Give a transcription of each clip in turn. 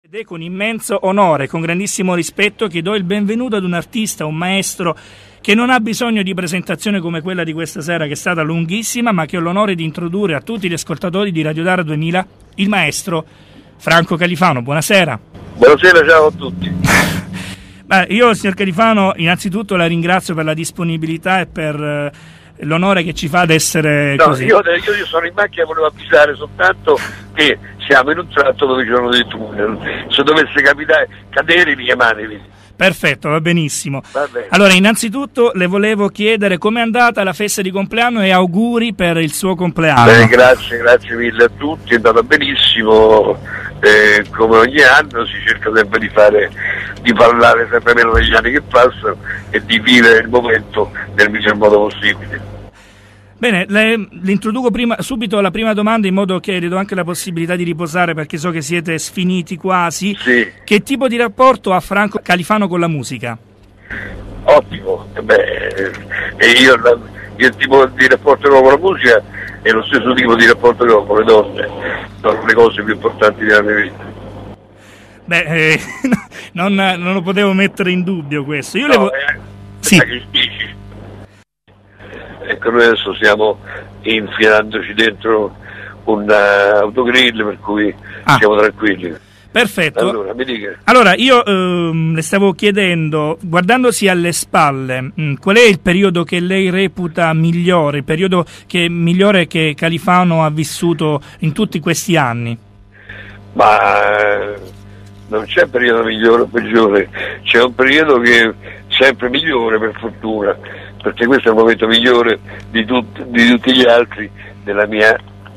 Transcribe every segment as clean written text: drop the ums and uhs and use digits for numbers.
Ed è con immenso onore, con grandissimo rispetto, che do il benvenuto ad un artista, un maestro che non ha bisogno di presentazione come quella di questa sera, che è stata lunghissima, ma che ho l'onore di introdurre a tutti gli ascoltatori di Radio Dara 2000, il maestro Franco Califano. Buonasera. Buonasera, ciao a tutti. Io, signor Califano, innanzitutto la ringrazio per la disponibilità e per l'onore che ci fa ad essere così. Io sono in macchina, volevo avvisare soltanto che siamo in un tratto dove ci sono dei tunnel. Se dovesse cadere, richiamatevi. Perfetto, va benissimo. Allora, innanzitutto le volevo chiedere com'è andata la festa di compleanno e auguri per il suo compleanno. Grazie mille a tutti, è andata benissimo. Come ogni anno si cerca sempre di parlare sempre meno degli anni che passano e di vivere il momento nel miglior modo possibile. Bene, le introduco subito la prima domanda, in modo che le do anche la possibilità di riposare, perché so che siete sfiniti quasi. Sì. Che tipo di rapporto ha Franco Califano con la musica? Ottimo, il tipo di rapporto che ho con la musica è lo stesso tipo di rapporto che ho con le donne, sono le cose più importanti della mia vita. Non lo potevo mettere in dubbio questo. Sì. Ecco, noi adesso stiamo infilandoci dentro un autogrill, per cui siamo tranquilli. Perfetto. Allora, mi dica. Allora, io le stavo chiedendo, guardandosi alle spalle, qual è il periodo che lei reputa migliore, il periodo migliore che Califano ha vissuto in tutti questi anni? Ma non c'è periodo migliore o peggiore, c'è un periodo che è sempre migliore, per fortuna, perché questo è il momento migliore di tutti gli altri della mia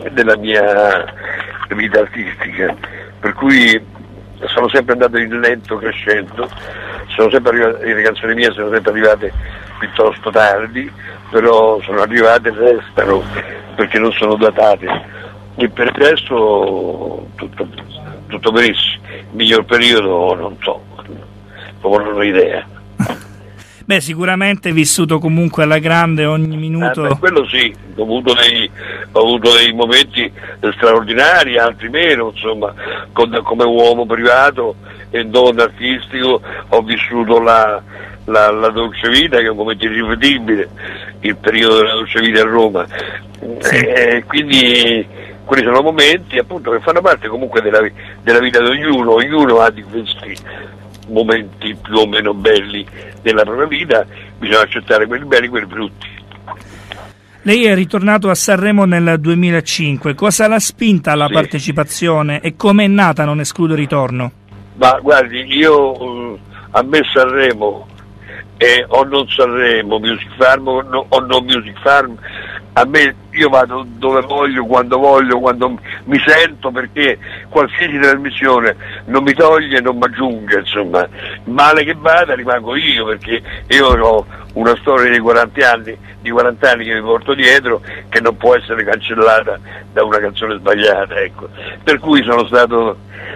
vita artistica, per cui sono sempre andato in lento crescendo, le canzoni mie sono sempre arrivate piuttosto tardi, però sono arrivate e restano, perché non sono datate, e per adesso tutto benissimo. Il miglior periodo non so, proprio non ho idea. Sicuramente vissuto comunque alla grande ogni minuto. Quello sì, ho avuto dei momenti straordinari, altri meno, insomma, come uomo privato e non artistico ho vissuto la dolce vita, che è un momento irripetibile, il periodo della dolce vita a Roma. Sì. Quindi quelli sono momenti, appunto, che fanno parte comunque della vita di ognuno ha di questi momenti più o meno belli della propria vita, bisogna accettare quelli belli e quelli brutti. Lei è ritornato a Sanremo nel 2005, cosa l'ha spinta alla partecipazione e come è nata Non escludo ritorno? Ma guardi, a me Sanremo o non Sanremo, Music Farm o non Music Farm, a me, io vado dove voglio, quando mi sento, perché qualsiasi trasmissione non mi toglie, non mi aggiunge, insomma, male che vada rimango io, perché io ho una storia di 40 anni che mi porto dietro, che non può essere cancellata da una canzone sbagliata, ecco. Per cui sono stato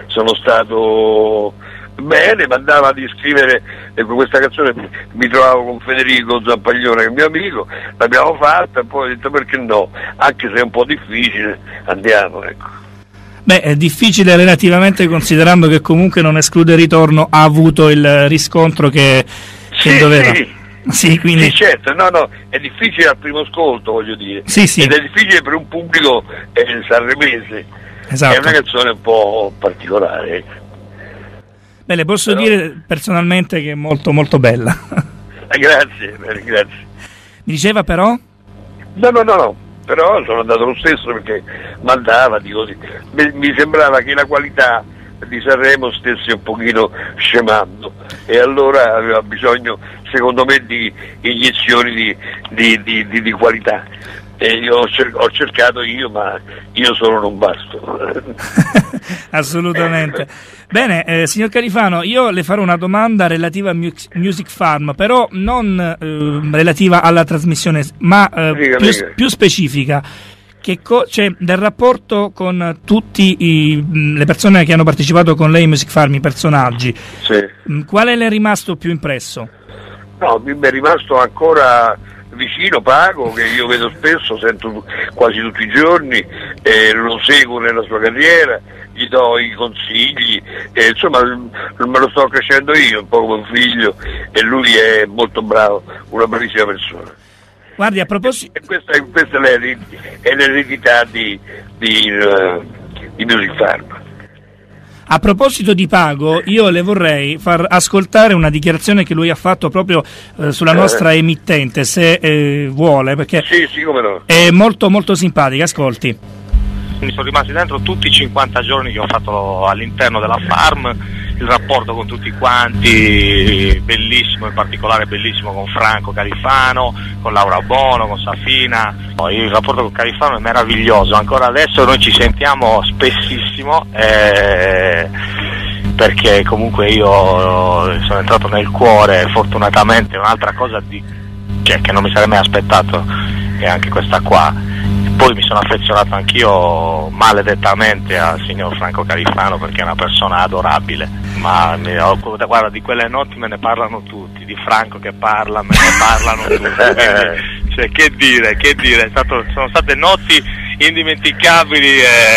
bene, mandava di scrivere questa canzone, mi trovavo con Federico Zampaglione, che è mio amico, l'abbiamo fatta e poi ho detto perché no, anche se è un po' difficile, andiamo, ecco. È difficile relativamente, considerando che comunque Non esclude il ritorno ha avuto il riscontro che doveva. Sì, quindi... sì, certo, no, è difficile al primo ascolto, voglio dire, sì. Ed è difficile per un pubblico sanremese, esatto. È una canzone un po' particolare, ecco. Le posso dire personalmente che è molto molto bella. Grazie. Mi diceva però? No, però sono andato lo stesso, perché mandava, mi sembrava che la qualità di Sanremo stesse un pochino scemando, e allora aveva bisogno, secondo me, di iniezioni di qualità. E io ho cercato ma io solo non basto. Assolutamente. Bene, signor Califano, io le farò una domanda relativa a Music Farm, però non relativa alla trasmissione, ma più specifica, cioè del rapporto con tutte le persone che hanno partecipato con lei in Music Farm, i personaggi. Sì. Quale le è rimasto più impresso? No, mi è rimasto ancora vicino, Pago, che io vedo spesso, sento quasi tutti i giorni, lo seguo nella sua carriera, gli do i consigli, insomma me lo sto crescendo io, un po' come un figlio, e lui è molto bravo, una bravissima persona. Guardi, a proposito... Questa è l'eredità di Music Farm. A proposito di Pago, io le vorrei far ascoltare una dichiarazione che lui ha fatto proprio sulla nostra emittente, se vuole, perché sì, come no. È molto molto simpatica, ascolti. Mi sono rimasti dentro tutti i 50 giorni che ho fatto all'interno della farm, il rapporto con tutti quanti, bellissimo, in particolare bellissimo con Franco Califano, con Laura Bono, con Safina. Il rapporto con Califano è meraviglioso, ancora adesso noi ci sentiamo spessissimo, perché comunque io sono entrato nel cuore, fortunatamente un'altra cosa che non mi sarei mai aspettato è anche questa qua. Poi mi sono affezionato anch'io maledettamente al signor Franco Califano, perché è una persona adorabile, ma guarda, di quelle notti me ne parlano tutti, di Franco che parla, me ne parlano tutti, quindi, cioè, che dire, sono state notti indimenticabili,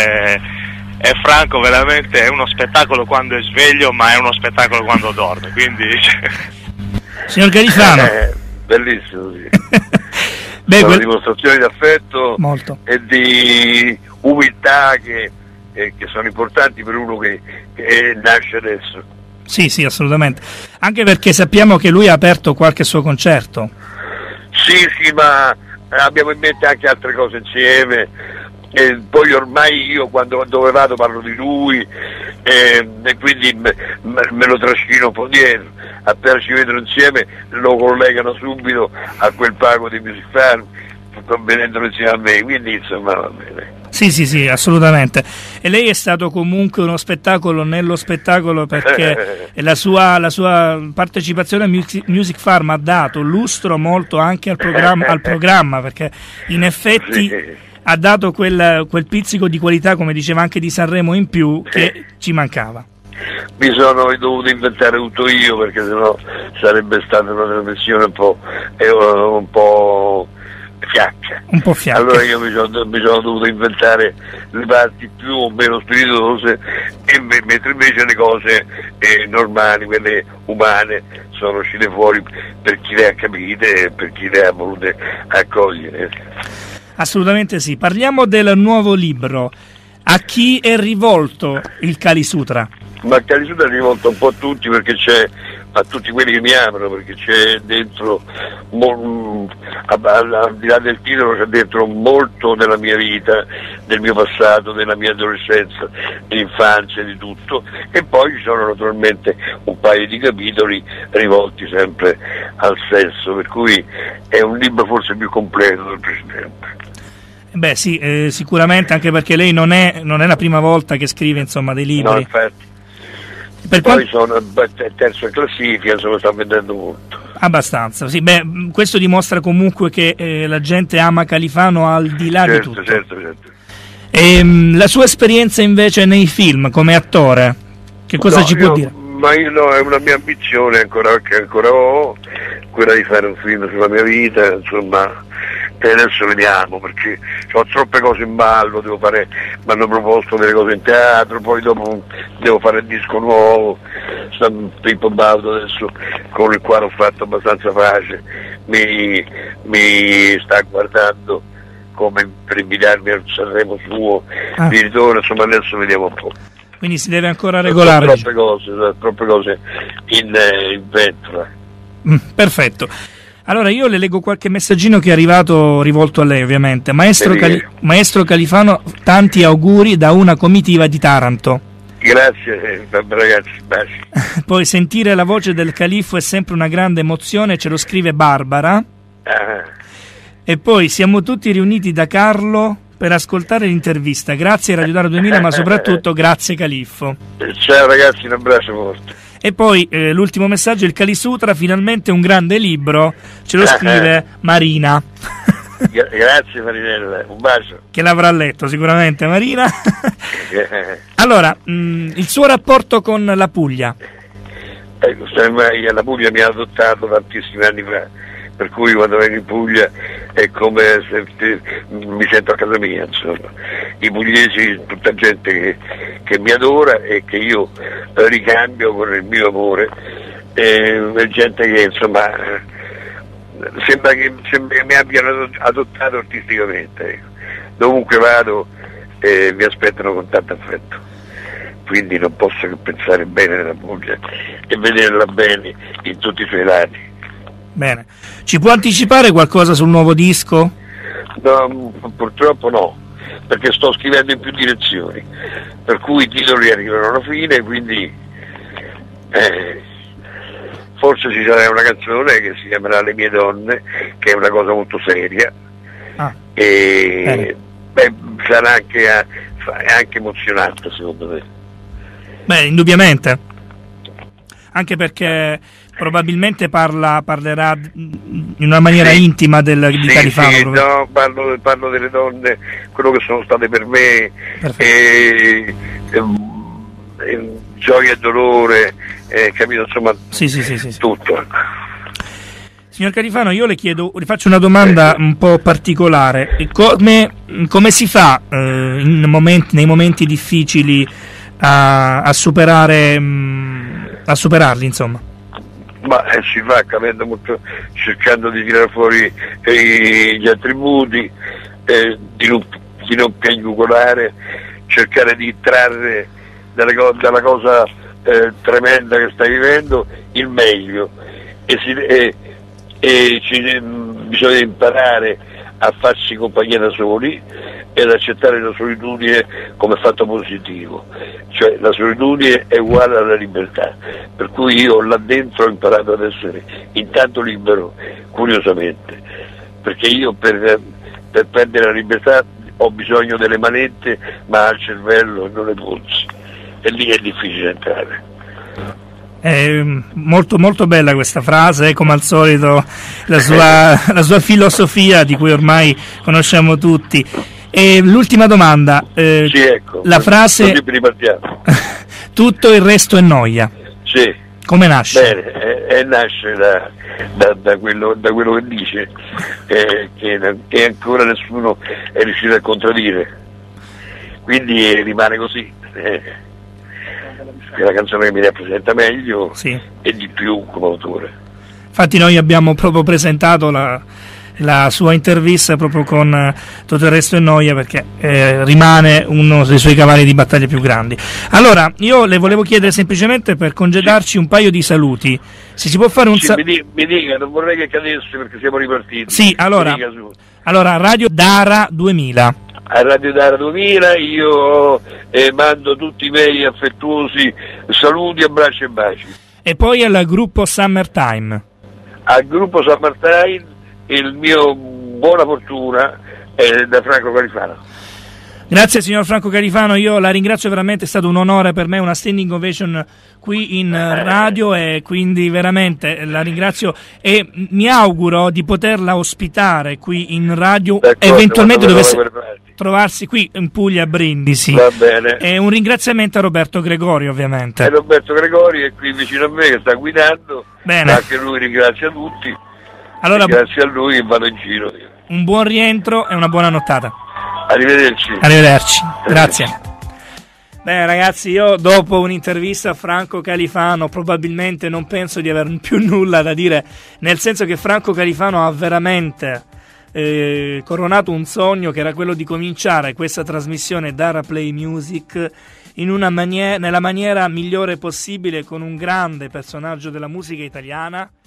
e Franco veramente è uno spettacolo quando è sveglio, ma è uno spettacolo quando dorme, quindi... Signor Califano, bellissimo, sì. Sono dimostrazioni di affetto e di umiltà che sono importanti per uno che nasce adesso. Sì, assolutamente. Anche perché sappiamo che lui ha aperto qualche suo concerto. Sì, ma abbiamo in mente anche altre cose insieme. E poi ormai io dove vado parlo di lui, e quindi me lo trascino un po' dietro. Appena ci vedono insieme lo collegano subito a quel Pago di Music Farm, venendolo insieme a me, quindi insomma va bene. Sì, assolutamente. E lei è stato comunque uno spettacolo nello spettacolo, perché la sua partecipazione a Music Farm ha dato lustro molto anche al programma, perché in effetti... Sì. Ha dato quel pizzico di qualità, come diceva anche di Sanremo in più, che ci mancava. Mi sono dovuto inventare tutto io, perché sennò sarebbe stata una trasmissione un po' fiacca. Un po' fiacca. Allora io mi sono dovuto inventare le parti più o meno spiritose, mentre invece le cose normali, quelle umane, sono uscite fuori per chi le ha capite e per chi le ha volute accogliere. Assolutamente sì. Parliamo del nuovo libro. A chi è rivolto il Kali Sutra? Ma il Kali Sutra è rivolto un po' a tutti, perché c'è a tutti quelli che mi amano, perché c'è dentro, al di là del titolo, c'è dentro molto della mia vita, del mio passato, della mia adolescenza, dell'infanzia, di tutto, e poi ci sono naturalmente un paio di capitoli rivolti sempre al sesso, per cui è un libro forse più completo del precedente. Beh sì, sicuramente, anche perché lei non è la prima volta che scrive, insomma, dei libri. No, infatti. Poi sono terzo in classifica, insomma, sta vendendo molto. Abbastanza, sì. Beh, questo dimostra comunque che la gente ama Califano al di là di tutto. Certo. La sua esperienza invece nei film come attore, che cosa ci può dire? Ma io no, è una mia ambizione che ancora ho, quella di fare un film sulla mia vita, insomma. E adesso vediamo, perché ho troppe cose in ballo, mi hanno proposto delle cose in teatro, poi dopo devo fare il disco nuovo, Pippo Baudo adesso, con il quale ho fatto abbastanza pace, mi sta guardando come per invitarmi al Sanremo suo di ritorno, insomma adesso vediamo un po'. Quindi si deve ancora regolare. Troppe cose in ventola. Perfetto. Allora io le leggo qualche messaggino che è arrivato rivolto a lei, ovviamente. Maestro Califano, tanti auguri da una comitiva di Taranto. Grazie ragazzi, baci. Poi sentire la voce del Califfo è sempre una grande emozione, ce lo scrive Barbara. E poi siamo tutti riuniti da Carlo per ascoltare l'intervista. Grazie Radio Dara 2000, ma soprattutto grazie Califfo. Ciao ragazzi, un abbraccio forte. E poi l'ultimo messaggio, il Kali Sutra, finalmente un grande libro, ce lo scrive Marina. Grazie Marinella, un bacio. Che l'avrà letto sicuramente Marina. Allora, il suo rapporto con la Puglia? La Puglia mi ha adottato tantissimi anni fa, per cui quando vengo in Puglia è come se mi sento a casa mia, insomma. I pugliesi, tutta gente che mi adora e che io ricambio con il mio amore, è gente che insomma sembra che mi abbiano adottato artisticamente, ecco. Dovunque vado mi aspettano con tanto affetto, quindi non posso che pensare bene della Puglia e vederla bene in tutti i suoi lati. Bene, ci può anticipare qualcosa sul nuovo disco? No, purtroppo no, perché sto scrivendo in più direzioni, per cui i titoli arrivano alla fine, quindi forse ci sarà una canzone che si chiamerà Le mie donne, che è una cosa molto seria, e sarà anche emozionante secondo me. Beh, indubbiamente, anche perché probabilmente parlerà in una maniera intima di Califano. Sì, no, parlo delle donne, quello che sono state per me, gioia e dolore, capito, insomma, sì. Tutto. Signor Califano, io le faccio una domanda un po' particolare. Come si fa nei momenti difficili a superarli, insomma? Ma si fa capendo molto, cercando di tirare fuori gli attributi, di non piagnucolare, cercare di trarre dalla cosa tremenda che stai vivendo il meglio, bisogna imparare a farsi compagnia da soli ed accettare la solitudine come fatto positivo, cioè la solitudine è uguale alla libertà, per cui io là dentro ho imparato ad essere intanto libero, curiosamente, perché io per perdere la libertà ho bisogno delle manette ma al cervello e non le polsi, e lì è difficile entrare. È molto molto bella questa frase, come al solito la sua filosofia di cui ormai conosciamo tutti. E l'ultima domanda, sì, ecco, la frase tutto il resto è noia. Sì. Come nasce? Bene, nasce da quello che dice, che ancora nessuno è riuscito a contraddire, quindi rimane così. È la canzone che mi rappresenta meglio, sì, e di più come autore. Infatti noi abbiamo proprio presentato la sua intervista proprio con Tutto il resto è noia, perché rimane uno dei suoi cavalli di battaglia più grandi. Allora, io le volevo chiedere semplicemente, per congedarci, un paio di saluti. Se si può fare un mi dica, non vorrei che cadesse perché siamo ripartiti. Sì, allora Radio Dara 2000. A Radio Dara 2000 io mando tutti i miei affettuosi saluti, abbracci e baci. E poi al gruppo Summertime. Al gruppo Summertime il mio buona fortuna è da Franco Califano. Grazie signor Franco Califano, io la ringrazio veramente, è stato un onore per me, una standing ovation qui in radio, e quindi veramente la ringrazio e mi auguro di poterla ospitare qui in radio, eventualmente dovesse trovarsi qui in Puglia, a Brindisi. Va bene. E un ringraziamento a Roberto Gregori, ovviamente. E Roberto Gregori è qui vicino a me che sta guidando. Bene. Anche lui ringrazia tutti. Allora, grazie a lui che vado in giro. Un buon rientro e una buona nottata. Arrivederci. Grazie. Beh ragazzi, io dopo un'intervista a Franco Califano probabilmente non penso di aver più nulla da dire, nel senso che Franco Califano ha veramente coronato un sogno, che era quello di cominciare questa trasmissione Dara Play Music nella maniera migliore possibile, con un grande personaggio della musica italiana,